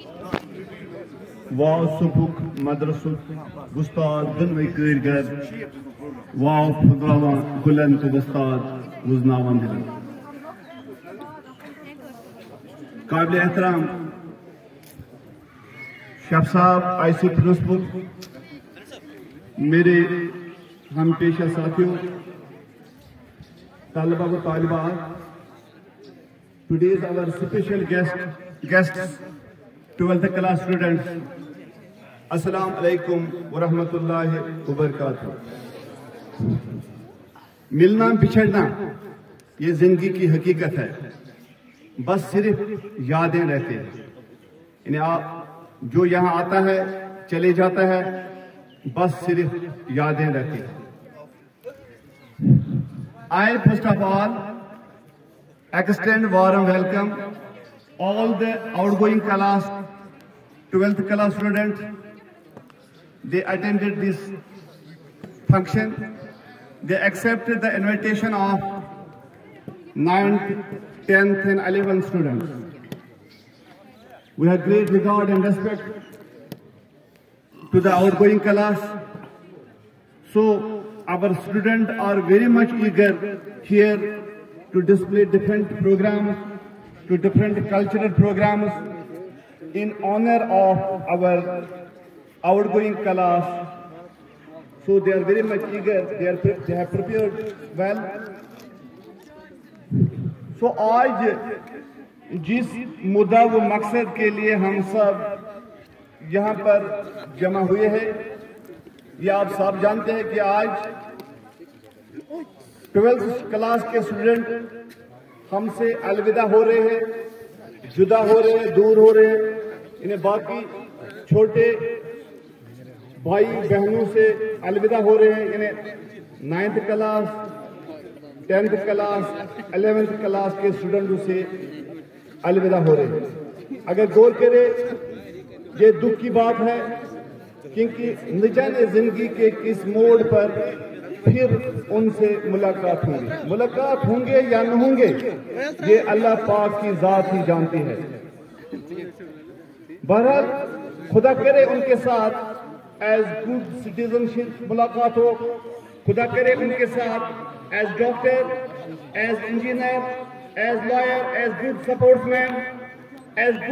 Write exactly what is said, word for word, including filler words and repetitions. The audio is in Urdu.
واو صبح مدرسہ گستاد دنوی کارگر واو پھدراوان گلن تو گستاد وزناوان دلن قابل احترام شیخ صاحب آئی سی پرنسپل میرے ہم پیشہ ساتھیوں طالبہ و طالبات today is our special guest guests twelfth class students السلام علیکم ورحمۃ اللہ وبرکاتہ ملنا بچھڑنا یہ زندگی کی حقیقت ہے بس صرف یادیں رہتے ہیں یعنی آپ جو یہاں آتا ہے چلے جاتا ہے بس صرف یادیں رہتی ہیں I first of all extend warm welcome all the outgoing class twelfth class students. They attended this function. They accepted the invitation of ninth, tenth and eleventh students. We have great regard and respect to the outgoing class. So our students are very much eager here to display different programs, to different cultural programs in honor of our outgoing class. So they are very much eager, they, are, they have prepared well. So آج جس مدعا و مقصد کے لیے ہم سب یہاں پر جمع ہوئے ہیں یہ آپ سب جانتے ہیں کہ آج ٹویلتھ کلاس کے اسٹوڈنٹ ہم سے الوداع ہو رہے ہیں جدا ہو رہے ہیں دور ہو رہے ہیں انہیں باقی چھوٹے بھائی بہنوں سے الوداع ہو رہے ہیں انہیں ninth class tenth class eleventh class کے اسٹوڈنٹوں سے الوداع ہو رہے ہیں اگر غور کرے یہ دکھ کی بات ہے کیونکہ نہ جانے زندگی کے کس موڑ پر پھر ان سے ملاقات ہوں گی ملاقات ہوں گے یا نہ ہوں گے یہ اللہ پاک کی ذات ہی جانتی ہے بہرحال خدا کرے ان کے ساتھ ایز گڈ سٹیزن شپ ملاقات ہو خدا کرے ان کے ساتھ as doctor as engineer as lawyer as good sportsman as